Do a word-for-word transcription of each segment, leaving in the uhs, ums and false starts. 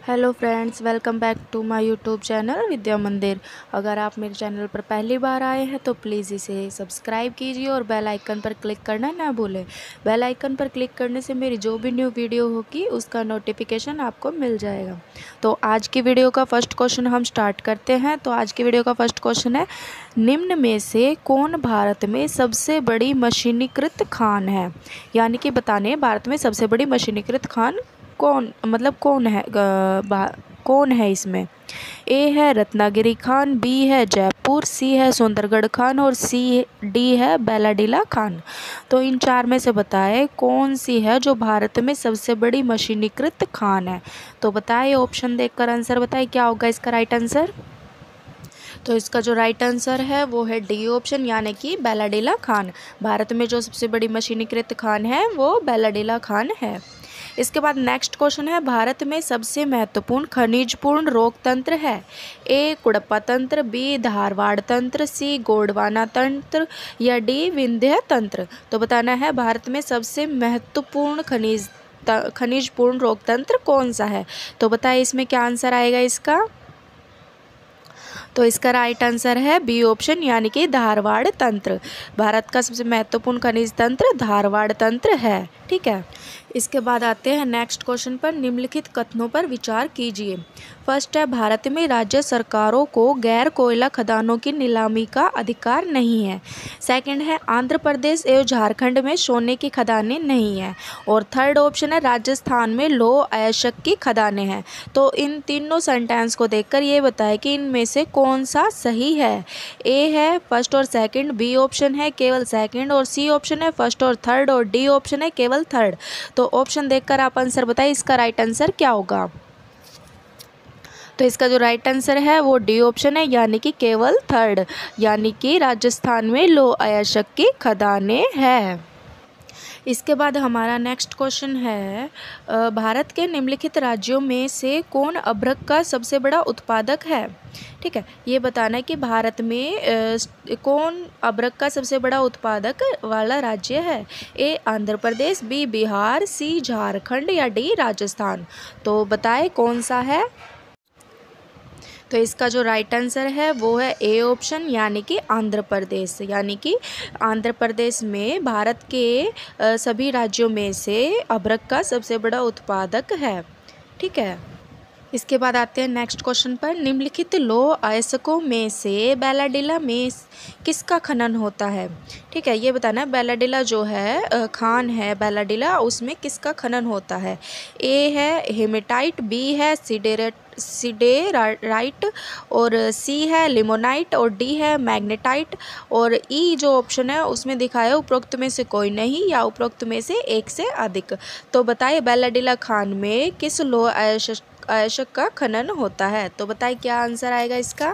Hello friends, welcome back to my YouTube channel Vidya Mandir. अगर आप मेरे चैनल पर पहली बार आए हैं तो प्लीज़ इसे सब्सक्राइब कीजिए और बेल आइकन पर क्लिक करना ना भूलें। बेल आइकन पर क्लिक करने से मेरी जो भी न्यू वीडियो होगी उसका नोटिफिकेशन आपको मिल जाएगा। तो आज की वीडियो का फर्स्ट क्वेश्चन हम स्टार्ट करते हैं। तो आज की वीडियो का फर्स्ट क्वेश्चन है, निम्न में से कौन भारत में सबसे बड़ी मशीनीकृत खान है? यानी कि बताने भारत में सबसे बड़ी मशीनीकृत खान कौन मतलब कौन है कौन है इसमें? ए है रत्नागिरी खान, बी है जयपुर, सी है सुंदरगढ़ खान और सी डी है बेलाडीला खान। तो इन चार में से बताएं कौन सी है जो भारत में सबसे बड़ी मशीनीकृत खान है। तो बताएं, ऑप्शन देखकर आंसर बताएं क्या होगा इसका राइट आंसर। तो इसका जो राइट आंसर है वो है डी ऑप्शन, यानी कि बेलाडीला खान। भारत में जो सबसे बड़ी मशीनीकृत खान है वो बेलाडीला खान है। इसके बाद नेक्स्ट क्वेश्चन है, भारत में सबसे महत्वपूर्ण खनिजपूर्ण रोग तंत्र है? ए कुड़प्पा तंत्र, बी धारवाड़ तंत्र, सी गोंडवाना तंत्र या डी विंध्य तंत्र। तो बताना है भारत में सबसे महत्वपूर्ण खनिज खनिजपूर्ण रोग तंत्र कौन सा है। तो बताइए इसमें क्या आंसर आएगा इसका। तो इसका राइट आंसर है बी ऑप्शन, यानी कि धारवाड़ तंत्र। भारत का सबसे महत्वपूर्ण खनिज तंत्र धारवाड़ तंत्र है। ठीक है, इसके बाद आते हैं नेक्स्ट क्वेश्चन पर, निम्नलिखित कथनों पर विचार कीजिए। फर्स्ट है, भारत में राज्य सरकारों को गैर कोयला खदानों की नीलामी का अधिकार नहीं है। सेकंड है, आंध्र प्रदेश एवं झारखंड में सोने की खदानें नहीं हैं। और थर्ड ऑप्शन है, राजस्थान में लौह अयस्क की खदानें हैं। तो इन तीनों सेंटेंस को देखकर ये बताएं कि इनमें से कौन सा सही है। ए है फर्स्ट और सेकंड, बी ऑप्शन है केवल सेकंड और सी ऑप्शन है फर्स्ट और थर्ड और डी ऑप्शन है केवल थर्ड। तो ऑप्शन देखकर आप आंसर बताइए इसका राइट आंसर क्या होगा। तो इसका जो राइट आंसर है वो डी ऑप्शन है, यानी कि केवल थर्ड, यानी कि राजस्थान में लौह अयस्क की खदानें हैं। इसके बाद हमारा नेक्स्ट क्वेश्चन है, भारत के निम्नलिखित राज्यों में से कौन अभ्रक का सबसे बड़ा उत्पादक है? ठीक है, ये बताना है कि भारत में कौन अभ्रक का सबसे बड़ा उत्पादक वाला राज्य है। A Andhra Pradesh, B Bihar, C Jharkhand या डी राजस्थान। तो बताएं कौन सा है। तो इसका जो राइट आंसर है वो है ए ऑप्शन, यानी कि आंध्र प्रदेश। यानी कि आंध्र प्रदेश में भारत के सभी राज्यों में से अभ्रक का सबसे बड़ा उत्पादक है। ठीक है, इसके बाद आते हैं नेक्स्ट क्वेश्चन पर, निम्नलिखित लौह अयस्कों में से बेलाडीला में किसका खनन होता है? ठीक है, ये बताना है बेलाडीला जो है खान है बेलाडीला, उसमें किसका खनन होता है। ए है हेमेटाइट, बी है सीडेरेट सीडेराइट और सी है लिमोनाइट और डी है मैग्नेटाइट और ई जो ऑप्शन है उसमें दिखाया उपरोक्त में से कोई नहीं या उपरोक्त में से एक से अधिक। तो बताइए बेलाडीला खान में किस लौह अयस्क अयस्क का खनन होता है। तो बताइए क्या आंसर आएगा इसका।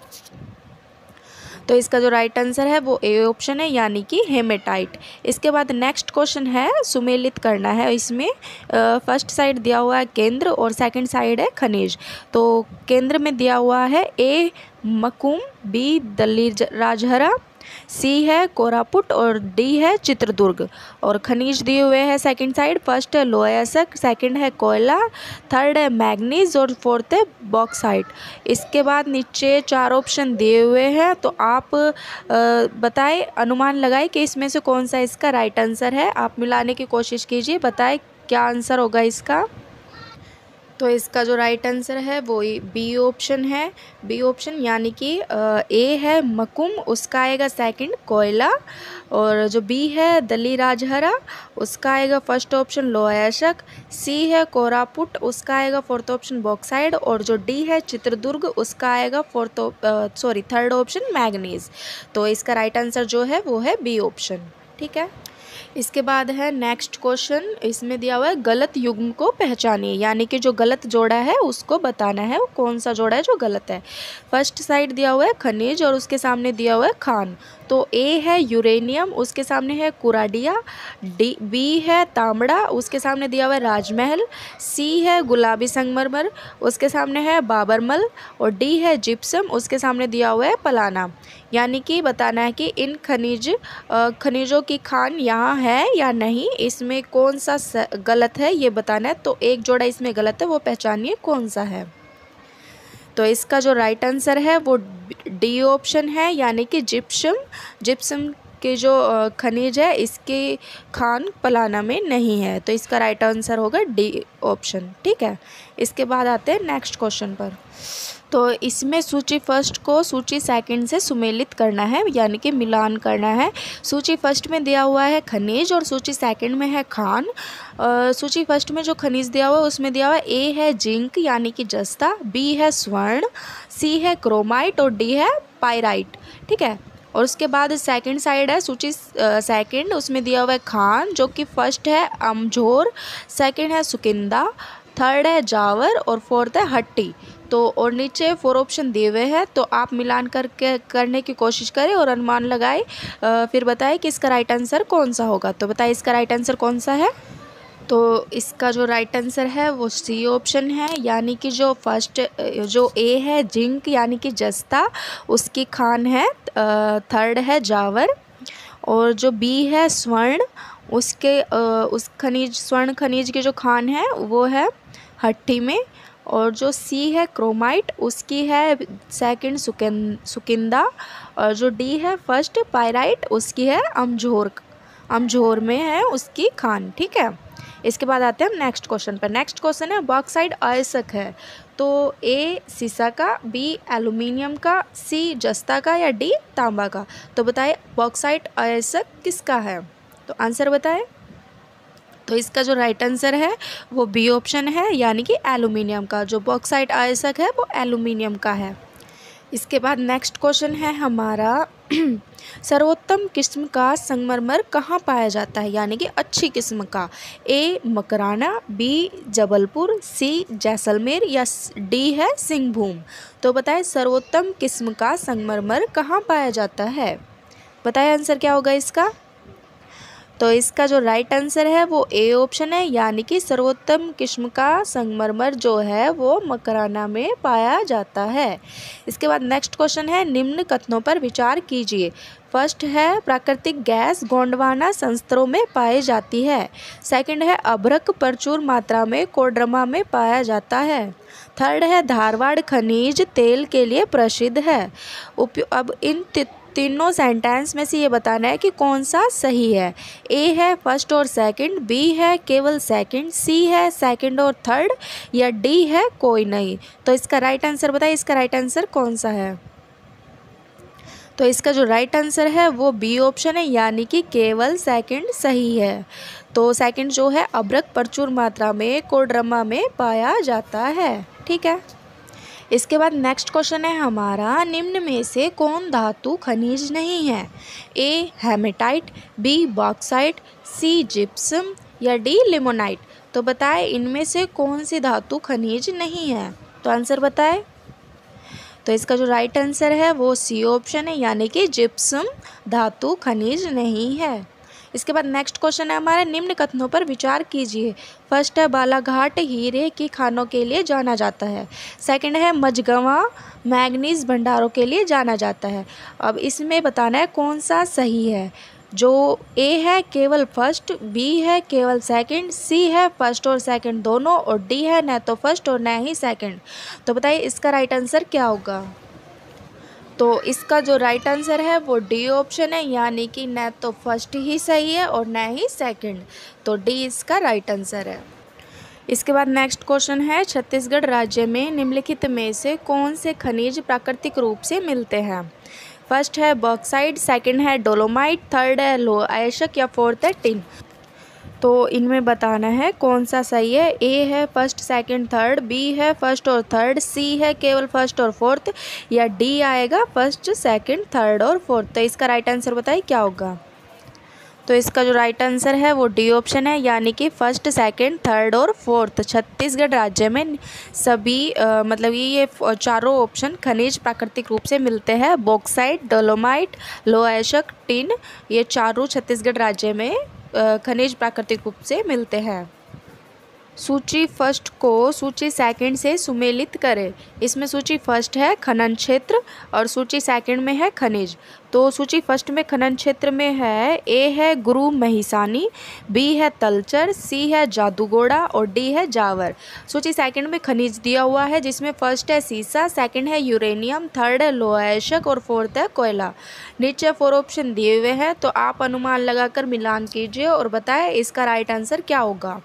तो इसका जो राइट आंसर है वो ए ऑप्शन है, यानी कि हेमेटाइट। इसके बाद नेक्स्ट क्वेश्चन है, सुमेलित करना है। इसमें फर्स्ट साइड दिया हुआ है केंद्र और सेकंड साइड है खनिज। तो केंद्र में दिया हुआ है A Makum, B Dalli Rajhara, C है कोरापुट और डी है चित्रदुर्ग। और खनिज दिए हुए हैं सेकंड साइड, फर्स्ट है लौह अयस्क, सेकंड है कोयला, थर्ड है मैग्नीज और फोर्थ है बॉक्साइट। इसके बाद नीचे चार ऑप्शन दिए हुए हैं, तो आप बताएं, अनुमान लगाएं कि इसमें से कौन सा इसका राइट आंसर है। आप मिलाने की कोशिश कीजिए, बताएं क्या आंसर होगा इसका। तो इसका जो राइट आंसर है वो बी ऑप्शन है, बी ऑप्शन, यानी कि ए है मकुम, उसका आएगा सेकंड कोयला, और जो बी है दल्ली राजहरा उसका आएगा फर्स्ट ऑप्शन लौह अयस्क, सी है कोरापुट उसका आएगा फोर्थ ऑप्शन बॉक्साइड और जो डी है चित्रदुर्ग उसका आएगा fourth sorry third option manganese. तो इसका राइट आंसर जो है वो है बी ऑप्शन। ठीक है, इसके बाद है नेक्स्ट क्वेश्चन, इसमें दिया हुआ है गलत युग्म को पहचानिए, यानी कि जो गलत जोड़ा है उसको बताना है वो कौन सा जोड़ा है जो गलत है। फर्स्ट साइड दिया हुआ है खनिज और उसके सामने दिया हुआ है खान। तो ए है यूरेनियम, उसके सामने है कुराडिया, डी बी है तांबड़ा, उसके सामने दिया हुआ है राजमहल, सी है गुलाबी संगमरमर, उसके सामने है बाबरमल और डी है जिप्सम, उसके सामने दिया हुआ है पलाना। यानी कि बताना है कि इन खनिज खनिजों की खान यहाँ है या नहीं, इसमें कौन सा गलत है ये बताना है। तो एक जोड़ा इसमें गलत है, वो पहचानिए कौन सा है। तो इसका जो राइट आंसर है वो डी ऑप्शन है, यानी कि जिप्सम। जिप्सम के जो खनिज है इसके खान पलाना में नहीं है, तो इसका राइट आंसर होगा डी ऑप्शन। ठीक है, इसके बाद आते हैं नेक्स्ट क्वेश्चन पर। तो इसमें सूची फर्स्ट को सूची सेकंड से सुमेलित करना है, यानी कि मिलान करना है। सूची फर्स्ट में दिया हुआ है खनिज और सूची सेकंड में है खान। सूची फर्स्ट में जो खनिज दिया हुआ है उसमें दिया हुआ है ए है जिंक यानी कि जस्ता, बी है स्वर्ण, सी है क्रोमाइट और डी है पायराइट। ठीक है, और उसके बाद सेकंड साइड है सूची सेकंड, उसमें दिया हुआ है खान, जो कि फर्स्ट है अमझोर, सेकंड है सुकिंदा, थर्ड है जावर और फोर्थ है हट्टी। तो और नीचे फोर ऑप्शन दिए हुए हैं, तो आप मिलान करके करने की कोशिश करें और अनुमान लगाएं, फिर बताएं कि इसका राइट आंसर कौन सा होगा। तो बताएं इसका राइट आंसर कौन सा है। तो इसका जो राइट आंसर है वो सी ऑप्शन है, यानी कि जो फर्स्ट जो ए है जिंक यानी कि जस्ता, उसकी खान है, थर्ड है जावर, और जो बी है स्वर्ण, उसके उस खनिज स्वर्ण खनिज की जो खान है वो है हट्टी में, और जो सी है क्रोमाइट उसकी है सेकंड सुकिन सुकिंदा, और जो डी है फर्स्ट पायराइट उसकी है अमझोर अमझोर में है उसकी खान। ठीक है, इसके बाद आते हैं हम नेक्स्ट क्वेश्चन पर। नेक्स्ट क्वेश्चन है बॉक्साइट अयस्क है, तो ए सीसा का, बी एल्युमिनियम का, सी जस्ता का या डी तांबा का। तो बताएं बॉक्साइट अयस्क किसका है, तो आंसर बताएं। तो इसका जो राइट आंसर है वो बी ऑप्शन है, यानी कि एल्युमिनियम का। जो बॉक्साइट अयस्क है वो एल्युमिनियम का है। इसके बाद नेक्स्ट क्वेश्चन है हमारा सर्वोत्तम किस्म का संगमरमर कहाँ पाया जाता है, यानी कि अच्छी किस्म का। A Makrana, B Jabalpur, C Jaisalmer या डी है सिंहभूम। तो बताएं सर्वोत्तम किस्म का संगमरमर कहाँ पाया जाता है, बताएं आंसर क्या होगा इसका। तो इसका जो राइट आंसर है वो ए ऑप्शन है, यानी कि सर्वोत्तम किस्म का संगमरमर जो है वो मकराना में पाया जाता है। इसके बाद नेक्स्ट क्वेश्चन है निम्न कथनों पर विचार कीजिए। फर्स्ट है प्राकृतिक गैस गोंडवाना संस्तरों में पाई जाती है। सेकंड है अभ्रक प्रचुर मात्रा में कोडरमा में पाया जाता है। थर्ड है धारवाड़ खनिज तेल के लिए प्रसिद्ध है। अब इन तीनों सेंटेंस में से ये बताना है कि कौन सा सही है। ए है फर्स्ट और सेकंड, बी है केवल सेकंड, सी है सेकंड और थर्ड, या डी है कोई नहीं। तो इसका राइट आंसर बताइए, इसका राइट आंसर कौन सा है। तो इसका जो राइट आंसर है वो बी ऑप्शन है, यानी कि केवल सेकंड सही है। तो सेकंड जो है अभ्रक प्रचुर मात्रा में कोडरमा में पाया जाता है। ठीक है, इसके बाद नेक्स्ट क्वेश्चन है हमारा निम्न में से कौन धातु खनिज नहीं है। A hematite, B bauxite, C gypsum या डी लिमोनाइट। तो बताएं इनमें से कौन सी धातु खनिज नहीं है, तो आंसर बताएं। तो इसका जो राइट आंसर है वो सी ऑप्शन है, यानी कि जिप्सम धातु खनिज नहीं है। इसके बाद नेक्स्ट क्वेश्चन है हमारा निम्न कथनों पर विचार कीजिए। फर्स्ट है बालाघाट हीरे की खानों के लिए जाना जाता है। सेकंड है मझगवां मैग्नीज भंडारों के लिए जाना जाता है। अब इसमें बताना है कौन सा सही है। जो ए है केवल फर्स्ट, बी है केवल सेकंड, सी है फर्स्ट और सेकंड दोनों, और डी है न तो फर्स्ट और न ही सेकंड। तो बताइए इसका राइट आंसर क्या होगा। तो इसका जो राइट आंसर है वो डी ऑप्शन है, यानी कि न तो फर्स्ट ही सही है और न ही सेकंड। तो डी इसका राइट आंसर है। इसके बाद नेक्स्ट क्वेश्चन है छत्तीसगढ़ राज्य में निम्नलिखित में से कौन से खनिज प्राकृतिक रूप से मिलते हैं। फर्स्ट है बॉक्साइट, सेकंड है डोलोमाइट, थर्ड है लोह अयस्क या फोर्थ है टिन। तो इनमें बताना है कौन सा सही है। ए है फर्स्ट सेकंड थर्ड, बी है फर्स्ट और थर्ड, सी है केवल फर्स्ट और फोर्थ, या डी आएगा फर्स्ट सेकंड थर्ड और फोर्थ। तो इसका राइट आंसर बताइए क्या होगा। तो इसका जो राइट आंसर है वो डी ऑप्शन है, यानी कि फर्स्ट सेकंड थर्ड और फोर्थ। छत्तीसगढ़ राज्य में सभी आ, मतलब ये चारों ऑप्शन खनिज प्राकृतिक रूप से मिलते हैं। बॉक्साइट, डोलोमाइट, लोह अयस्क, टिन, ये चारों छत्तीसगढ़ राज्य में खनिज प्राकृतिक रूप से मिलते हैं। सूची फर्स्ट को सूची सेकंड से सुमेलित करें। इसमें सूची फर्स्ट है खनन क्षेत्र और सूची सेकंड में है खनिज। तो सूची फर्स्ट में खनन क्षेत्र में है, ए है गुरु महिसानी, बी है तलचर, सी है जादूगोड़ा और डी है जावर। सूची सेकंड में खनिज दिया हुआ है जिसमें फर्स्ट है सीसा, सेकंड है यूरेनियम, थर्ड है लोहा अयस्क और फोर्थ है कोयला। नीचे फोर ऑप्शन दिए हुए हैं तो आप अनुमान लगाकर मिलान कीजिए और बताएं इसका राइट आंसर क्या होगा।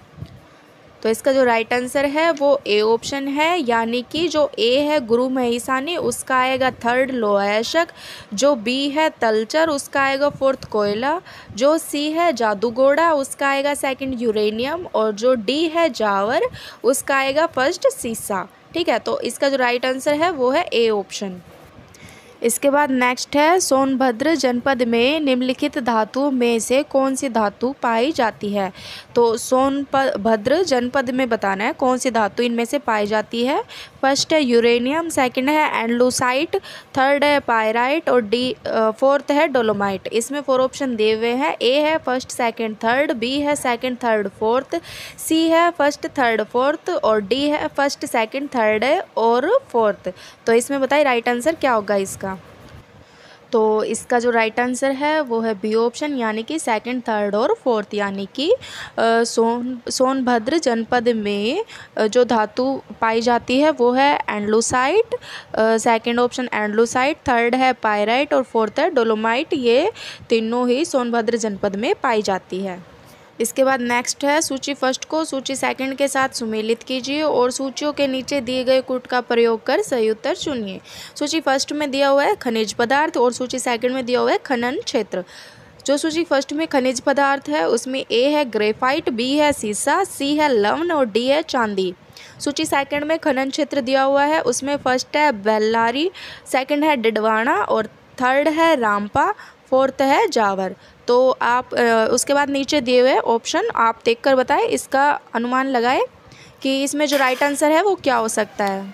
तो इसका जो राइट आंसर है वो ए ऑप्शन है, यानी कि जो ए है गुरु महिसानी उसका आएगा थर्ड लोहा अयस्क, जो बी है तलचर उसका आएगा फोर्थ कोयला, जो सी है जादूगोड़ा उसका आएगा सेकंड यूरेनियम और जो डी है जावर उसका आएगा फर्स्ट सीसा। ठीक है, तो इसका जो राइट आंसर है वो है ए ऑप्शन। इसके बाद नेक्स्ट है, सोनभद्र जनपद में निम्नलिखित धातुओं में से कौन सी धातु पाई जाती है। तो सोनभद्र जनपद में बताना है कौन सी धातु इनमें से पाई जाती है। फर्स्ट है यूरेनियम, सेकंड है एंडलूसाइट, थर्ड है पायराइट और डी फोर्थ है डोलोमाइट। इसमें फोर ऑप्शन दिए हुए हैं, ए है फर्स्ट सेकंड थर्ड, बी है सेकंड थर्ड फोर्थ, सी है फर्स्ट थर्ड फोर्थ और डी है फर्स्ट सेकंड थर्ड और फोर्थ। तो इसमें बताइए राइट आंसर क्या होगा इसका। तो इसका जो राइट आंसर है वो है बी ऑप्शन, यानी कि सेकंड थर्ड और फोर्थ, यानी कि सोन सोनभद्र जनपद में जो धातु पाई जाती है वो है andalusite, second option andalusite, third है पायराइट और फोर्थ है डोलोमाइट। ये तीनों ही सोनभद्र जनपद में पाई जाती है। इसके बाद नेक्स्ट है, सूची फर्स्ट को सूची सेकंड के साथ सुमेलित कीजिए और सूचियों के नीचे दिए गए कूट का प्रयोग कर सही उत्तर चुनिए। सूची फर्स्ट में दिया हुआ है खनिज पदार्थ और सूची सेकंड में दिया हुआ है खनन क्षेत्र। जो सूची फर्स्ट में खनिज पदार्थ है उसमें ए है ग्रेफाइट, बी है सीसा, सी है लवण और डी है चांदी। सूची सेकंड में खनन क्षेत्र दिया हुआ है उसमें फर्स्ट है बेल्लारी, सेकंड है डिडवाना और थर्ड है रामपा, फोर्थ है जावर। तो आप उसके बाद नीचे दिए हुए ऑप्शन आप देखकर बताएं, इसका अनुमान लगाएं कि इसमें जो राइट आंसर है वो क्या हो सकता है।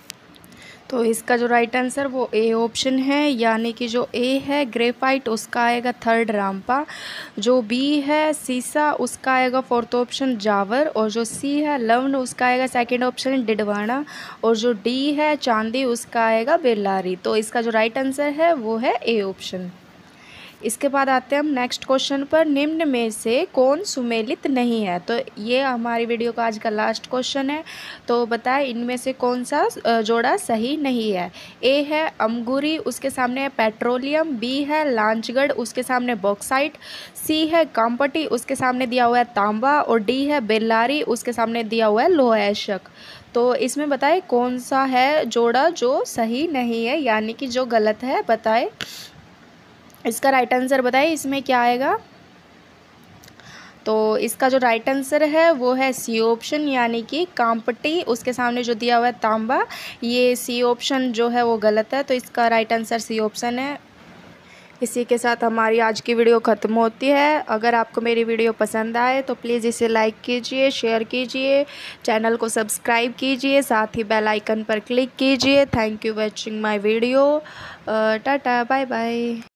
तो इसका जो राइट आंसर वो ए ऑप्शन है, यानी कि जो ए है ग्रेफाइट उसका आएगा थर्ड रामपा, जो बी है सीसा उसका आएगा फोर्थ ऑप्शन जावर और जो सी है लवण उसका आएगा सेकंड ऑप्शन डिडवाना और जो डी है चांदी उसका आएगा बेल्लारी। तो इसका जो राइट आंसर है वो है ए ऑप्शन। इसके बाद आते हैं हम नेक्स्ट क्वेश्चन पर, निम्न में से कौन सुमेलित नहीं है। तो ये हमारी वीडियो का आज का लास्ट क्वेश्चन है। तो बताएं इनमें से कौन सा जोड़ा सही नहीं है। ए है अमगुरी, उसके सामने है पेट्रोलियम, बी है लांचगढ़ उसके सामने बॉक्साइट, सी है कामपटी उसके सामने दिया हुआ है तांबा और डी है बेल्लारी उसके सामने दिया हुआ है लोहा अयस्क। तो इसमें बताएं कौन सा है जोड़ा जो सही नहीं है, यानी कि जो गलत है। बताएं इसका राइट आंसर बताइए इसमें क्या आएगा। तो इसका जो राइट आंसर है वो है सी ऑप्शन, यानी कि कामपटी उसके सामने जो दिया हुआ है तांबा। ये सी ऑप्शन जो है वो गलत है, तो इसका राइट आंसर सी ऑप्शन है। इसी के साथ हमारी आज की वीडियो ख़त्म होती है। अगर आपको मेरी वीडियो पसंद आए तो प्लीज़ इसे लाइक कीजिए, शेयर कीजिए, चैनल को सब्सक्राइब कीजिए, साथ ही बेल आइकन पर क्लिक कीजिए। Thank you watching my video. Tata bye bye.